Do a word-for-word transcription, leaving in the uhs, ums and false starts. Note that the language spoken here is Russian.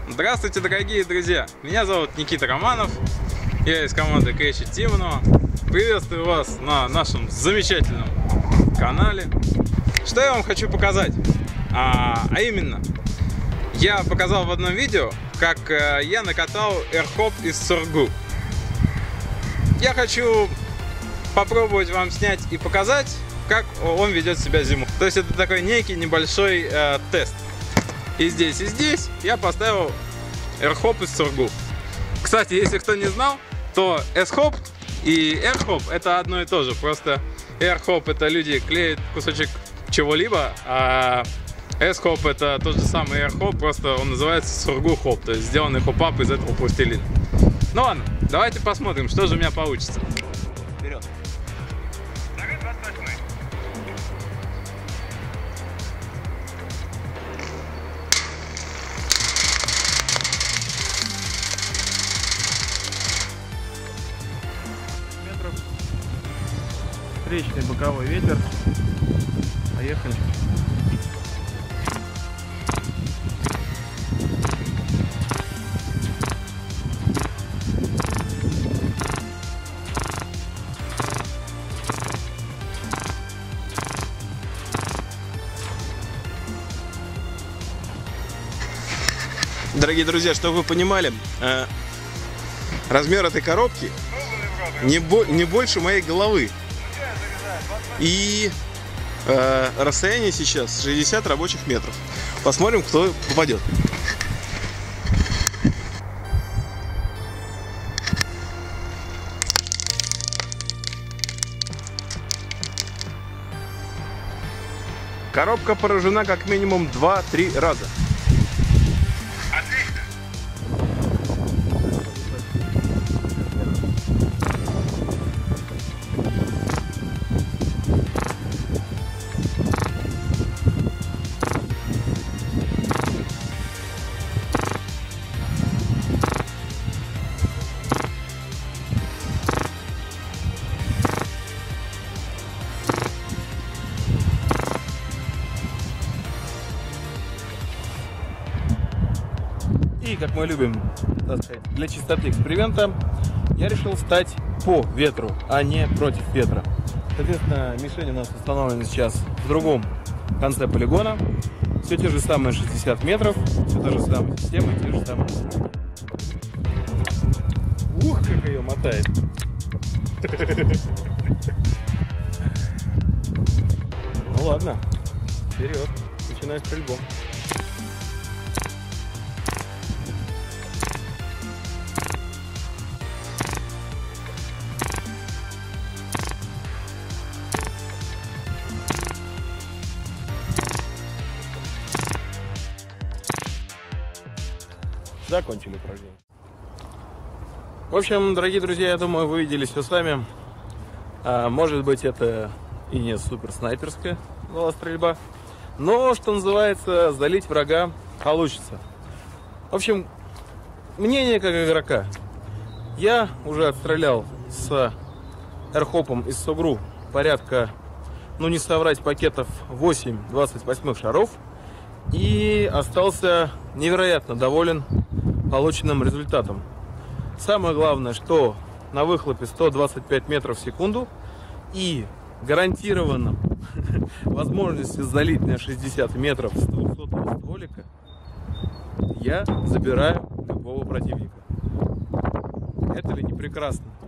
Здравствуйте, дорогие друзья! Меня зовут Никита Романов, я из команды Крещи Тимонова. Приветствую вас на нашем замечательном канале. Что я вам хочу показать? А, а именно, я показал в одном видео, как э, я накатал AirHop из Сургу. Я хочу попробовать вам снять и показать, как он ведет себя зимой. То есть это такой некий небольшой э, тест. И здесь, и здесь я поставил AirHop из Сургу. Кстати, если кто не знал, то S-Hop и AirHop это одно и то же. Просто AirHop это люди клеят кусочек чего-либо, а S-Hop это тот же самый AirHop, просто он называется Сургу Hop, то есть сделанный хоп-ап из этого пластилина. Ну ладно, давайте посмотрим, что же у меня получится. Вперед! Встречный боковой ветер. Поехали. Дорогие друзья, чтобы вы понимали, э, размер этой коробки не, бо не больше моей головы. И э, расстояние сейчас шестьдесят рабочих метров. Посмотрим, кто попадет. Коробка поражена как минимум два-три раза. И, как мы любим, так сказать, для чистоты эксперимента, я решил встать по ветру, а не против ветра. Соответственно, мишень у нас установлена сейчас в другом конце полигона. Все те же самые шестьдесят метров, все та же самая система, те же самые. Ух, как ее мотает! Ну ладно, вперед, начинаю стрельбу. Закончили упражнение. В общем, дорогие друзья, я думаю, вы видели все сами. А, может быть, это и не супер снайперская была стрельба, но, что называется, залить врага получится. В общем, мнение как игрока. Я уже отстрелял с AirHop'ом из Сургу порядка, ну не соврать, пакетов восемь двадцать восьмых шаров. И остался невероятно доволен полученным результатом. Самое главное, что на выхлопе сто двадцать пять метров в секунду и гарантированно возможности залить на шестьдесят метров с двухсотого стволика я забираю любого противника. Это ли не прекрасно?